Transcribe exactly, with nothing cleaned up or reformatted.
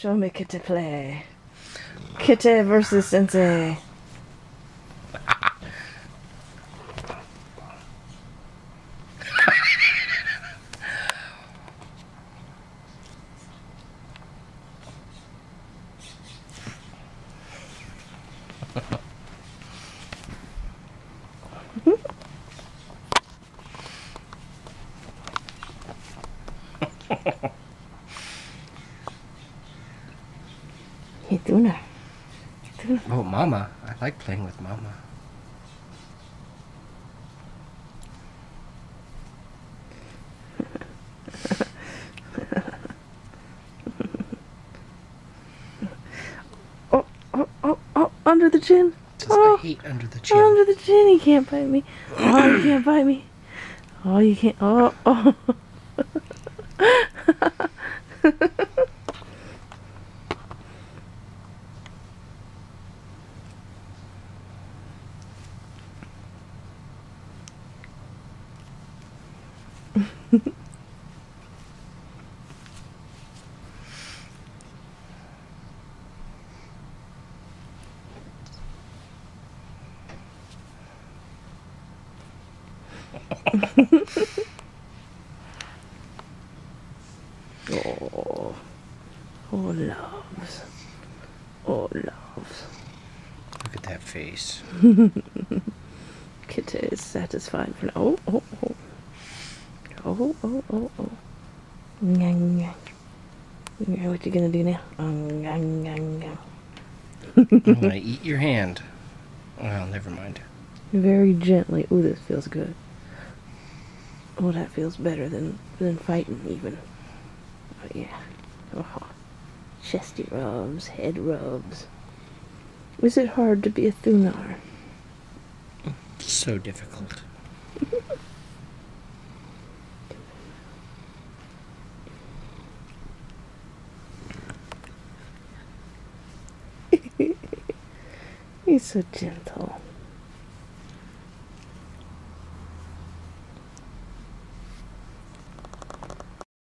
Show me Kitty play. Kitty versus Sensei. Hituna. Hituna. Oh, Mama. I like playing with Mama. Oh, oh, oh, oh, under the chin. Says Oh, I hate under the chin. under the chin. He can't bite me. Oh, you can't bite me. Oh, you can't. Oh, oh. Oh, oh, loves. Oh, loves. Look at that face. Kitty is satisfied for now. Oh, oh, oh. Oh, oh, oh, oh. Nyang, nyang. Yeah, what you gonna do now? Um, nyang, nyang, nyang. I'm gonna eat your hand. Well, never mind. Very gently. Ooh, this feels good. Oh, that feels better than than fighting even. Oh, yeah. Oh, chesty rubs, head rubs. Is it hard to be a Thunar? So difficult. He's so gentle.